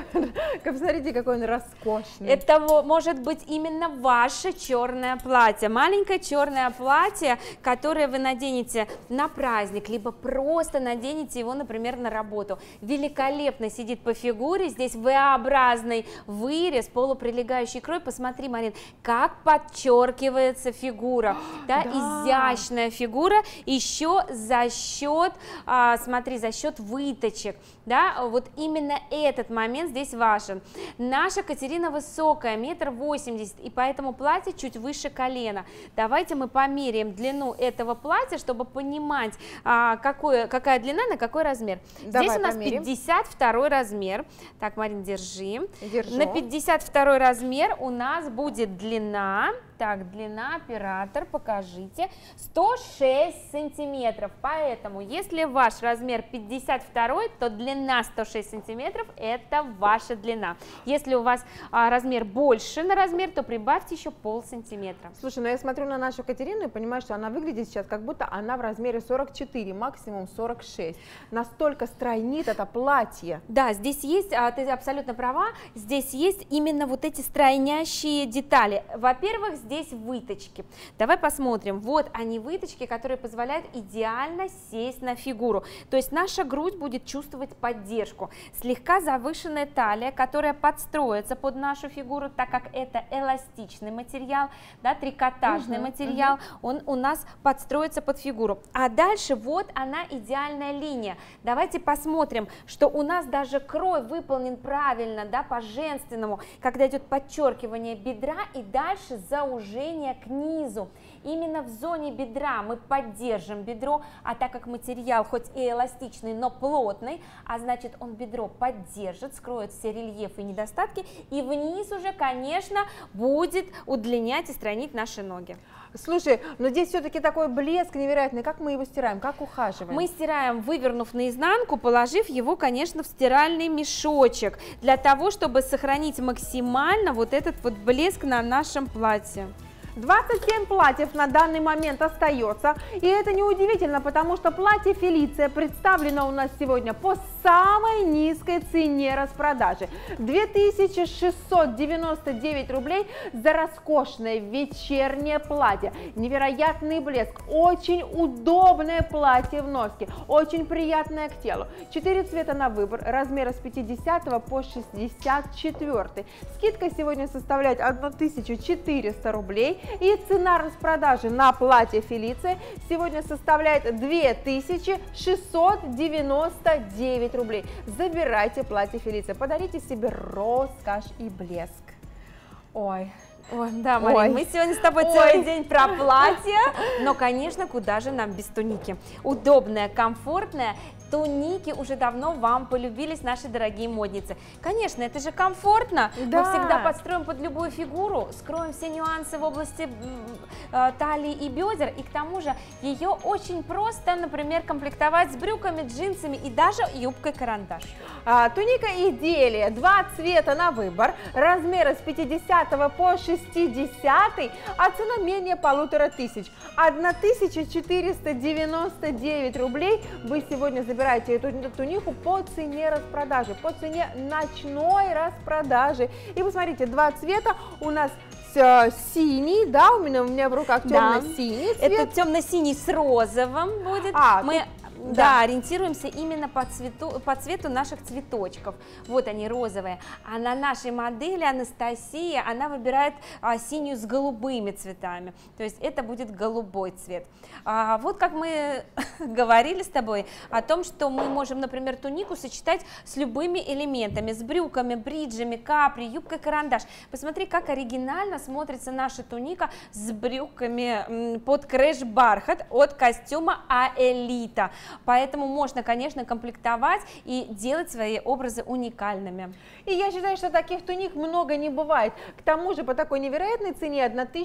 он роскошный. Это может быть именно ваше черное платье, маленькое черное платье, которое вы наденете на праздник, либо просто наденете его, например, на работу. Великолепно сидит по фигуре, здесь V-образный вырез, полуприлегающий крой. Посмотри, Марин, как подчеркивается фигура, да, изящная фигура, еще за счет, смотри, за счет выточек, да, вот именно этот момент здесь важен. Наша Катерина высокая, 1,80 м, и поэтому платье чуть выше колена. Давайте мы померяем длину этого платья, чтобы понимать, какая длина на какой размер. Давай здесь у нас померим. 52 размер. Так, Марин, держи. Держу. На 52 размер у нас будет длина. Так, длина, оператор, покажите, 106 сантиметров, поэтому, если ваш размер 52, то длина 106 сантиметров, это ваша длина. Если у вас размер больше на размер, то прибавьте еще полсантиметра. Слушай, ну я смотрю на нашу Катерину и понимаю, что она выглядит сейчас, как будто она в размере 44, максимум 46. Настолько стройнит это платье. Да, здесь есть, ты абсолютно права, здесь есть именно вот эти стройнящие детали. Во-первых, здесь выточки. Давай посмотрим. Вот они, выточки, которые позволяют идеально сесть на фигуру. То есть наша грудь будет чувствовать поддержку. Слегка завышенная талия, которая подстроится под нашу фигуру, так как это эластичный материал, да, трикотажный материал, он у нас подстроится под фигуру. А дальше вот она, идеальная линия. Давайте посмотрим, что у нас даже крой выполнен правильно, да, по-женственному, когда идет подчеркивание бедра и дальше заужение к низу. Именно в зоне бедра мы поддержим бедро, а так как материал хоть и эластичный, но плотный, а значит он бедро поддержит, скроет все рельефы и недостатки, и вниз уже, конечно, будет удлинять и стройнить наши ноги. Слушай, но здесь все-таки такой блеск невероятный. Как мы его стираем, как ухаживаем? Мы стираем, вывернув наизнанку, положив его, конечно, в стиральный мешочек, для того, чтобы сохранить максимально вот этот вот блеск на нашем платье. 27 платьев на данный момент остается, и это неудивительно, потому что платье Фелиция представлено у нас сегодня по самой низкой цене распродажи. 2699 рублей за роскошное вечернее платье, невероятный блеск, очень удобное платье в носке, очень приятное к телу. 4 цвета на выбор, размера с 50 по 64. Скидка сегодня составляет 1400 рублей. И цена распродажи на платье Фелиция сегодня составляет 2699 рублей. Забирайте платье Фелиция, подарите себе роскошь и блеск. Ой. Ой, да, Марин, мы сегодня с тобой целый день про платье, но, конечно, куда же нам без туники? Удобная, комфортная. Туники уже давно вам полюбились, наши дорогие модницы. Конечно, это же комфортно, да. Мы всегда подстроим под любую фигуру, скроем все нюансы в области талии и бедер, и к тому же ее очень просто, например, комплектовать с брюками, джинсами и даже юбкой-карандаш. Туника изделия, 2 цвета на выбор, размеры с 50 по 60, а цена менее 1500. 1499 рублей вы сегодня забираете эту тунику по цене распродажи, по цене ночной распродажи. И посмотрите, 2 цвета у нас синий, да, у меня в руках темно-синий цвет. Это темно-синий с розовым будет. да, ориентируемся именно по цвету наших цветочков. Вот они розовые. А на нашей модели Анастасия, она выбирает синюю с голубыми цветами. То есть это будет голубой цвет. Вот как мы говорили с тобой о том, что мы можем, например, тунику сочетать с любыми элементами, с брюками, бриджами, капри, юбкой карандаш. Посмотри, как оригинально смотрится наша туника с брюками под крэш-бархат от костюма Аэлита. Поэтому можно, конечно, комплектовать и делать свои образы уникальными. И я считаю, что таких туник много не бывает. К тому же по такой невероятной цене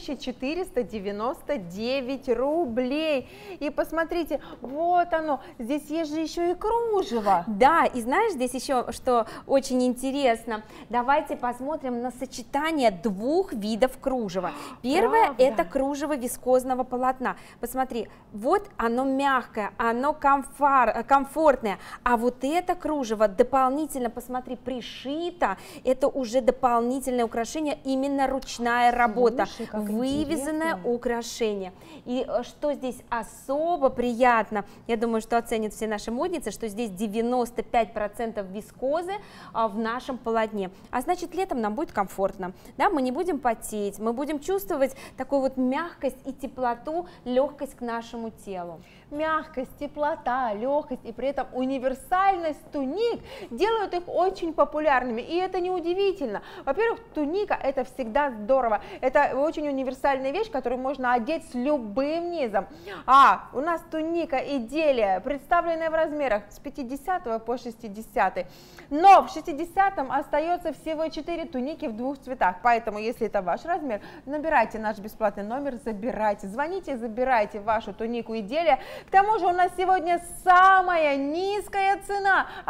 1499 рублей. И посмотрите, вот оно, здесь есть же еще и кружево. Да, и знаешь, здесь еще что очень интересно. Давайте посмотрим на сочетание двух видов кружева. Первое — это кружево вискозного полотна. Посмотри, вот оно мягкое, оно комфортное, а вот это кружево дополнительно, посмотри, пришито. Это уже дополнительное украшение, именно ручная работа, вывезенное украшение. И что здесь особо приятно, я думаю, что оценят все наши модницы, что здесь 95% вискозы в нашем полотне. А значит, летом нам будет комфортно, да, мы не будем потеть, мы будем чувствовать такую вот мягкость и теплоту, легкость к нашему телу. Мягкость, теплота, легкость и при этом универсальность туник делают их очень популярными. И это не удивительно. Во-первых, туника — это всегда здорово. Это очень универсальная вещь, которую можно одеть с любым низом. У нас туника Иделия, представленная в размерах с 50 по 60. Но в 60 остается всего 4 туники в 2 цветах. Поэтому, если это ваш размер, набирайте наш бесплатный номер, забирайте. Звоните, забирайте вашу тунику Иделия. К тому же у нас сегодня самая низкая цена –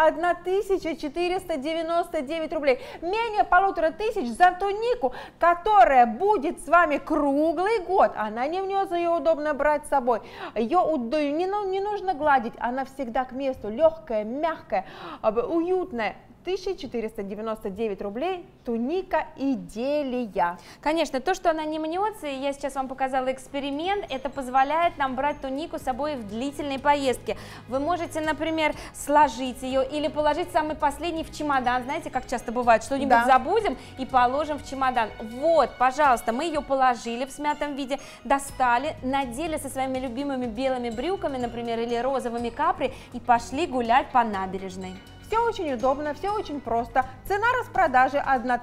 1499 рублей. Менее 1500 за тунику, которая будет с вами круглый год. Она не внес, ее удобно брать с собой. Ее не нужно гладить, она всегда к месту. Легкая, мягкая, уютная. 1499 рублей туника Иделия. Конечно, то, что она не мнется, и я сейчас вам показала эксперимент, это позволяет нам брать тунику с собой в длительные поездки. Вы можете, например, сложить ее или положить самый последний в чемодан. Знаете, как часто бывает, что-нибудь забудем и положим в чемодан. Вот, пожалуйста, мы ее положили в смятом виде, достали, надели со своими любимыми белыми брюками, например, или розовыми капри и пошли гулять по набережной. Все очень удобно, все очень просто. Цена распродажи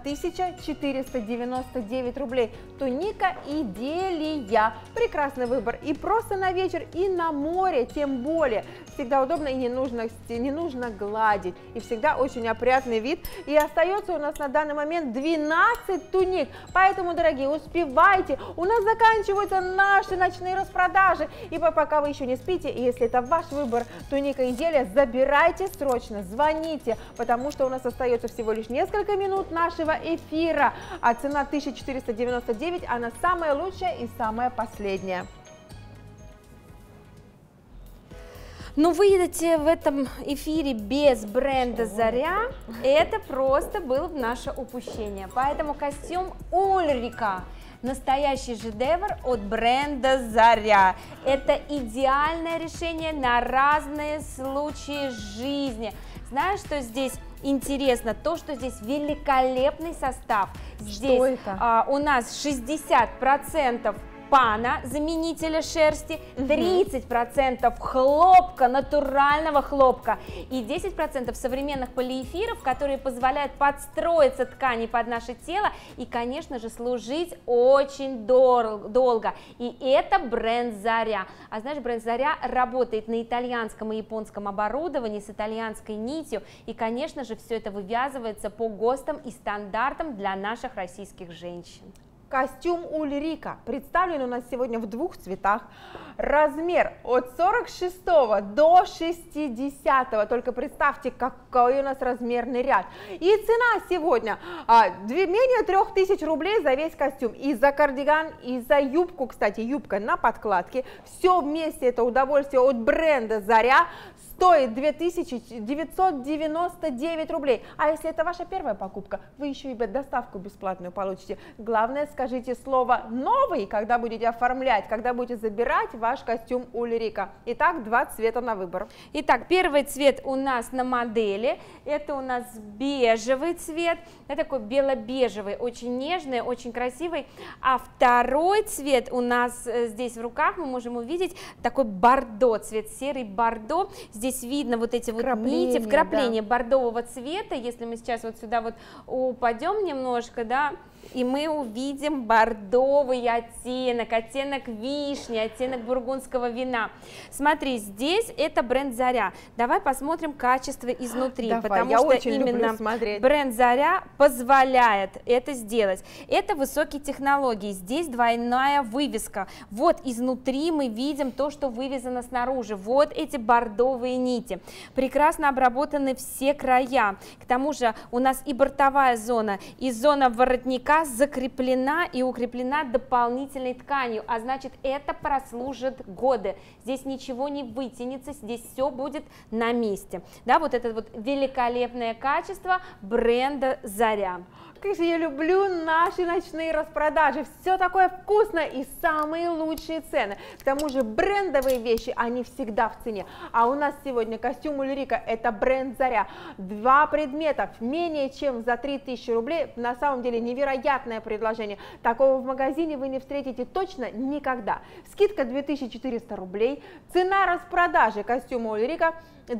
1499 рублей. Туника Иделия. Прекрасный выбор и просто на вечер, и на море, тем более. Всегда удобно и не нужно гладить. И всегда очень опрятный вид. И остается у нас на данный момент 12 туник. Поэтому, дорогие, успевайте. У нас заканчиваются наши ночные распродажи. И пока вы еще не спите, и если это ваш выбор, туника Иделия, забирайте срочно, звоните. Потому что у нас остается всего лишь несколько минут нашего эфира, а цена 1499, она самая лучшая и самая последняя. Ну, выйдете в этом эфире без бренда «Заря», это просто было бы наше упущение. Поэтому костюм Ульрика. Настоящий шедевр от бренда «Заря». Это идеальное решение на разные случаи жизни. Знаешь, что здесь интересно? То, что здесь великолепный состав. Здесь у нас 60% пана, заменителя шерсти, 30% хлопка, натурального хлопка и 10% современных полиэфиров, которые позволяют подстроиться ткани под наше тело и, конечно же, служить очень долго. И это бренд «Заря». А знаешь, бренд «Заря» работает на итальянском и японском оборудовании с итальянской нитью, и, конечно же, все это вывязывается по ГОСТам и стандартам для наших российских женщин. Костюм Ульрика представлен у нас сегодня в 2 цветах. Размер от 46 до 60. Только представьте, какой у нас размерный ряд. И цена сегодня менее 3000 рублей за весь костюм. И за кардиган, и за юбку, кстати, юбка на подкладке. Все вместе это удовольствие от бренда «Заря». стоит 2999 рублей. А если это ваша первая покупка, вы еще и доставку бесплатную получите. Главное, скажите слово «новый», когда будете оформлять, когда будете забирать ваш костюм Ульрика. Итак, 2 цвета на выбор. Итак, первый цвет у нас на модели, это у нас бежевый цвет, это такой бело-бежевый, очень нежный, очень красивый. А второй цвет у нас здесь в руках, мы можем увидеть такой бордо, цвет серый бордо. Здесь видно вот эти вот нити, вкрапления бордового цвета. Если мы сейчас вот сюда вот упадем немножко, да, и мы увидим бордовый оттенок, оттенок вишни, оттенок бургундского вина. Смотри, здесь это бренд Заря. Давай посмотрим качество изнутри, потому что именно бренд Заря позволяет это сделать. Это высокие технологии, здесь двойная вывеска. Вот изнутри мы видим то, что вывезено снаружи. Вот эти бордовые нити. Прекрасно обработаны все края. К тому же у нас и бортовая зона, и зона воротника закреплена и укреплена дополнительной тканью, а значит, это прослужит годы. Здесь ничего не вытянется, здесь все будет на месте. Да, вот это вот великолепное качество бренда Заря. Как же я люблю наши ночные распродажи, все такое вкусное и самые лучшие цены. К тому же брендовые вещи, они всегда в цене. А у нас сегодня костюм Ульрика, это бренд Заря. 2 предмета менее чем за 3000 рублей, на самом деле невероятное предложение. Такого в магазине вы не встретите точно никогда. Скидка 2400 рублей, цена распродажи костюма Ульрика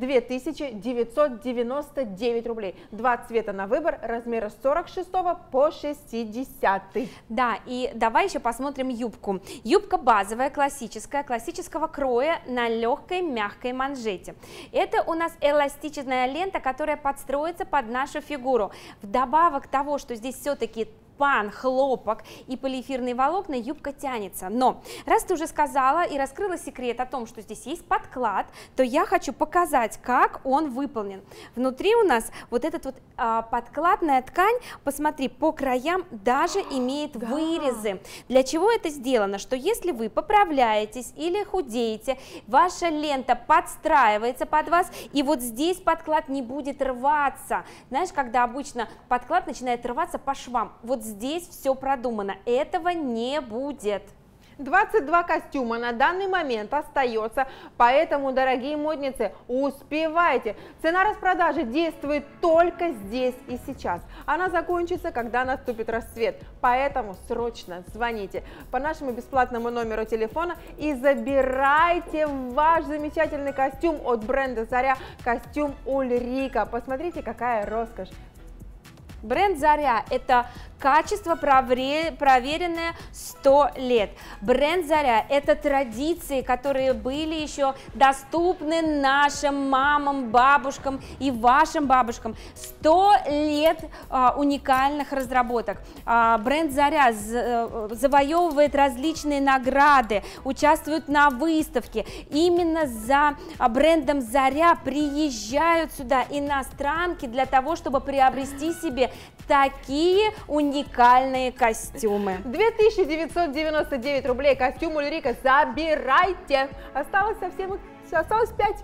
2999 рублей. 2 цвета на выбор, размера с 46 по 60. Да, и давай еще посмотрим юбку. Юбка базовая, классического кроя на легкой мягкой манжете. Это у нас эластичная лента, которая подстроится под нашу фигуру. Вдобавок того, что здесь все-таки хлопок и полиэфирные волокна, юбка тянется. Но раз ты уже сказала и раскрыла секрет о том, что здесь есть подклад, то я хочу показать, как он выполнен. Внутри у нас вот этот вот подкладная ткань, посмотри, по краям даже имеет вырезы. Для чего это сделано? Что если вы поправляетесь или худеете, ваша лента подстраивается под вас, и вот здесь подклад не будет рваться. Знаешь, когда обычно подклад начинает рваться по швам, вот здесь все продумано, этого не будет. 22 костюма на данный момент остается, поэтому, дорогие модницы, успевайте. Цена распродажи действует только здесь и сейчас. Она закончится, когда наступит расцвет, поэтому срочно звоните по нашему бесплатному номеру телефона и забирайте ваш замечательный костюм от бренда Заря, костюм Ульрика. Посмотрите, какая роскошь. Бренд Заря – это качество, проверенное 100 лет. Бренд Заря – это традиции, которые были еще доступны нашим мамам, бабушкам и вашим бабушкам. 100 лет уникальных разработок. Бренд Заря завоевывает различные награды, участвует на выставке. Именно за брендом Заря приезжают сюда иностранки для того, чтобы приобрести себе такие уникальные костюмы. 2999 рублей костюм Ульрика, забирайте. Осталось 5.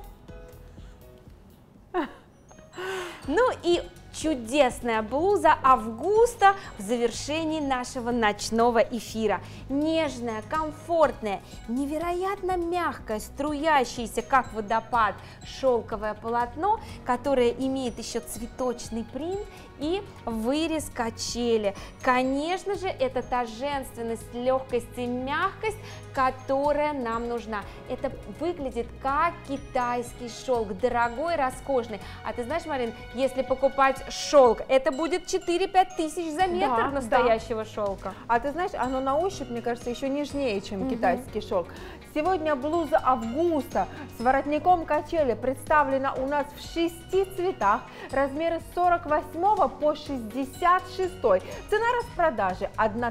Ну и чудесная блуза Августа в завершении нашего ночного эфира. Нежная, комфортная, невероятно мягкая, струящаяся, как водопад, шелковое полотно, которое имеет еще цветочный принт и вырез качели. Конечно же, это та женственность, легкость и мягкость, которая нам нужна. Это выглядит как китайский шелк, дорогой, роскошный. А ты знаешь, Марин, если покупать шелк, это будет 4-5 тысяч за метр настоящего шелка. А ты знаешь, оно на ощупь, мне кажется, еще нежнее, чем китайский шелк. Сегодня блуза Августа с воротником качели представлена у нас в 6 цветах, размеры с 48 по 66. Цена распродажи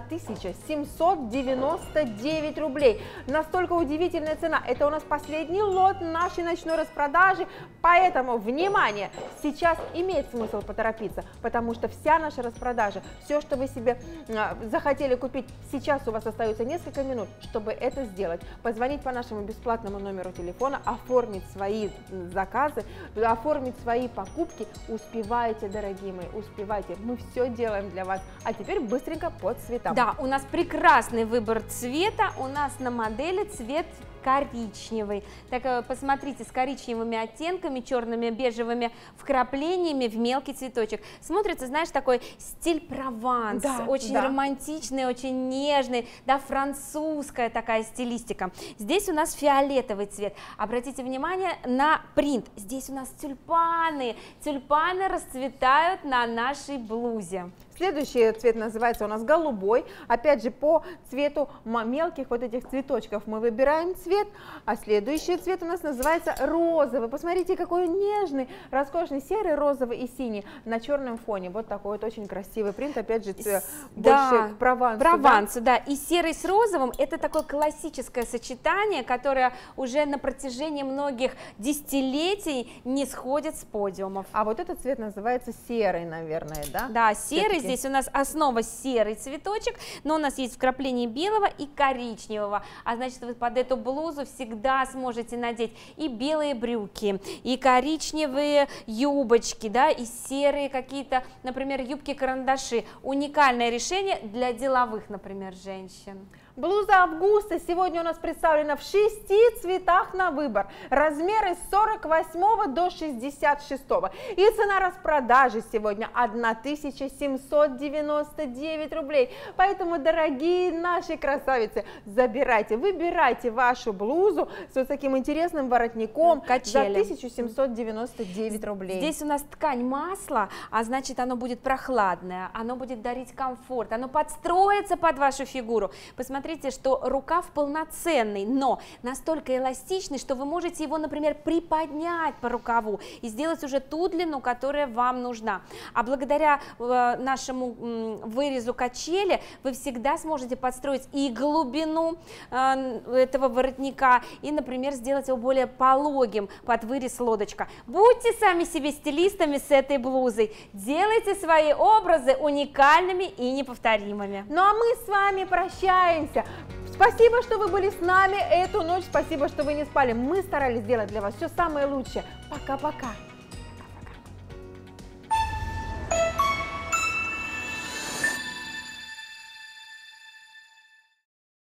1799 рублей. Настолько удивительная цена. Это у нас последний лот нашей ночной распродажи, поэтому, внимание, сейчас имеет смысл поторговать. торопиться, потому что вся наша распродажа, все, что вы себе захотели купить, сейчас у вас остается несколько минут, чтобы это сделать. Позвонить по нашему бесплатному номеру телефона, оформить свои заказы, оформить свои покупки. Успевайте, дорогие мои, успевайте. Мы все делаем для вас. А теперь быстренько по цветам. Да, у нас прекрасный выбор цвета, у нас на модели цвет коричневый. Так, посмотрите, с коричневыми оттенками, черными, бежевыми вкраплениями в мелкий цветочек. Смотрится, знаешь, такой стиль Прованс, да, очень романтичный, очень нежный, да, французская такая стилистика. Здесь у нас фиолетовый цвет. Обратите внимание на принт. Здесь у нас тюльпаны. Тюльпаны расцветают на нашей блузе. Следующий цвет называется у нас голубой. Опять же, по цвету мелких вот этих цветочков мы выбираем цвет. А следующий цвет у нас называется розовый. Посмотрите, какой он нежный, роскошный, серый, розовый и синий на черном фоне. Вот такой вот очень красивый принт. Опять же, больше к Провансу. Провансу, да. И серый с розовым – это такое классическое сочетание, которое уже на протяжении многих десятилетий не сходит с подиумов. А вот этот цвет называется серый, наверное, да? Да, серый. Здесь у нас основа серый цветочек, но у нас есть вкрапление белого и коричневого, а значит, вы под эту блузу всегда сможете надеть и белые брюки, и коричневые юбочки, да, и серые какие-то, например, юбки-карандаши. Уникальное решение для деловых, например, женщин. Блуза Августа сегодня у нас представлена в 6 цветах на выбор. Размеры с 48 до 66. И цена распродажи сегодня 1799 рублей. Поэтому, дорогие наши красавицы, забирайте, выбирайте вашу блузу с вот таким интересным воротником Качели. за 1799 рублей. Здесь у нас ткань масла, а значит, оно будет прохладное, оно будет дарить комфорт, оно подстроится под вашу фигуру. Посмотрите, что рукав полноценный, но настолько эластичный, что вы можете его, например, приподнять по рукаву и сделать уже ту длину, которая вам нужна. А благодаря нашему вырезу качели вы всегда сможете подстроить и глубину этого воротника, и, например, сделать его более пологим под вырез лодочка. Будьте сами себе стилистами с этой блузой, делайте свои образы уникальными и неповторимыми. Ну а мы с вами прощаемся. Спасибо, что вы были с нами эту ночь, спасибо, что вы не спали. Мы старались сделать для вас все самое лучшее. Пока-пока.